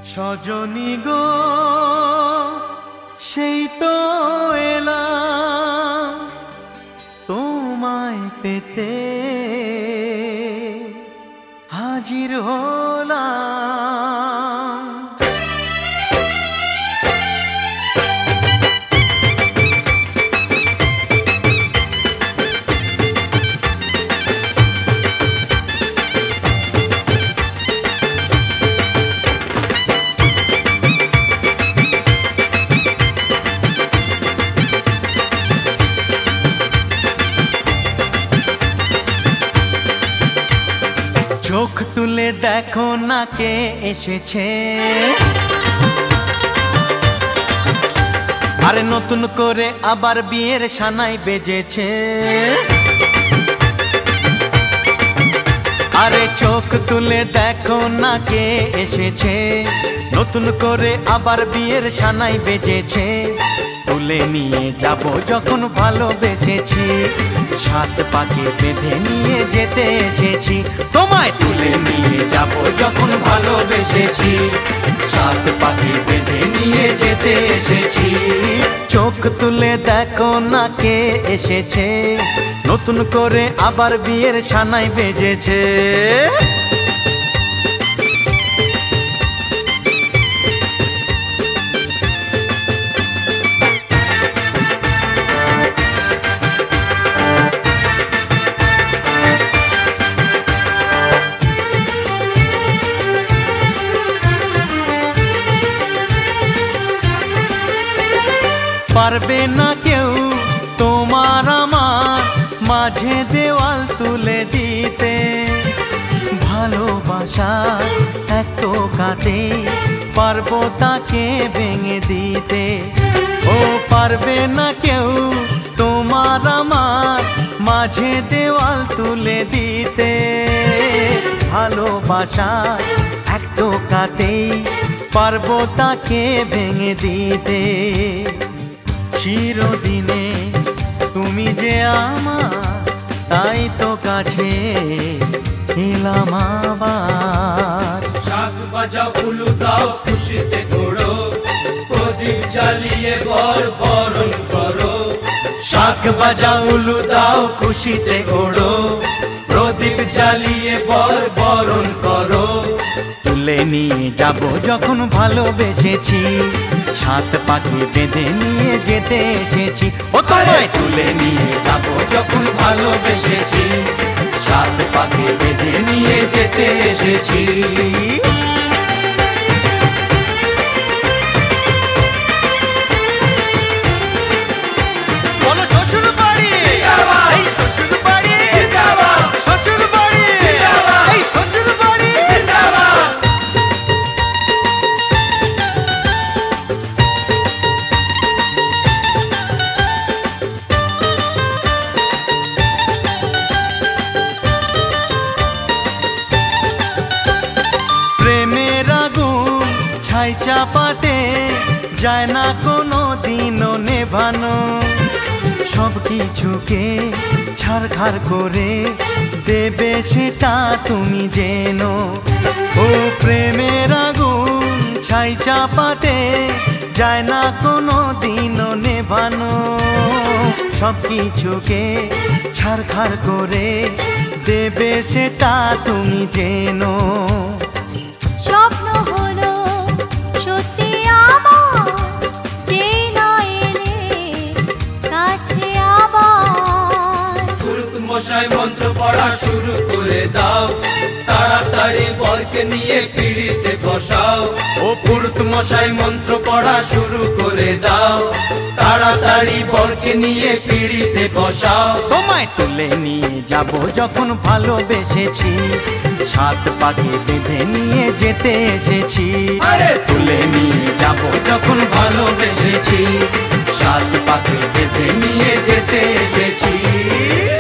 সজনী গো সেই তো এলাম তোমায় পেতে হাজির হলাম। চোখ তুলে দেখো না কে এসেছে, আরে নতুন করে আবার বিয়ের সানাই বেজেছে। আরে চোখ তুলে দেখো না কে এসেছে, নতুন করে আবার বিয়ের সানাই বেজেছে। তুলে নিয়ে যাব যখন ভালোবেসেছি, সাত পাকে বেঁধে নিয়ে যেতে এসেছি। তোমায় তুলে নিয়ে যাব যখন ভালোবেসেছি, সাত পাকে বেঁধে নিয়ে যেতে এসেছি। চোখ তুলে দেখো না কে এসেছে, নতুন করে আবার বিয়ের সানাই বেজেছে। পারবে না কেউ তোমার আমার মাঝে দেওয়াল তুলে দিতে, ভালোবাসা এত কাটে পারবো তাকে ভেঙে দিতে। ও পারবে না কেউ তোমার আমার মাঝে দেওয়াল তুলে দিতে, ভালোবাসা এত কাটে পারবো তাকে ভেঙে দিতে। চিরদিনে তুমি যে আমার, তাই তো কাছে এলাম আবার। শাক বাজাও উলু দাও খুশিতে ঘোড়ো, প্রদীপ জ্বালিয়ে বর বরণ করো। শাক বাজাও উলু দাও খুশিতে ঘোড়ো, প্রদীপ জ্বালিয়ে বর বরণ করো। তুলে নিয়ে যাব যখন ভালোবেসেছি, সাত পাখি বেঁধে নিয়ে যেতে এসেছি। ও তোমায় তুলে নিয়ে যাব যখন ভালোবেসেছি, সাত পাখি বেঁধে নিয়ে যেতে এসেছি। বলো শ্বশুর বাড়ি, এই শ্বশুর বাড়ি, শ্বশুর বাড়ি, এই শ্বশুর বাড়ি। প্রেমের আগুন ছাই চাপাতে যায় না কোনো দিনও নেভানো, সব কিছুকে ছারখার করে দেবে সেটা তুমি জেনো। ও প্রেমের আগুন ছাই চাপাতে যায় না কোনো দিনও নেভানো, সব কিছুকে ছারখার করে দেবে সেটা তুমি জেনো। স্বপ্ন হলো সত্যি আমার, যে না এলে কাছে আবার। পুরুত মশাই মন্ত্র পড়া শুরু করে দাও, তাড়াতাড়ি বরকে নিয়ে পিড়িতে বসাও। ও পুরুত মশাই মন্ত্র পড়া শুরু করে দাও, তাড়াতাড়ি বরকে নিয়ে পিড়িতে বসাও। তোমায় তুলে নিয়ে যাব যখন ভালোবেসেছি, সাত পাখি বেঁধে নিয়ে যেতে এসেছি। আরে তুলে নিয়ে যাব যখন ভালোবেসেছি, সাত পাখি বেঁধে নিয়ে যেতে এসেছি।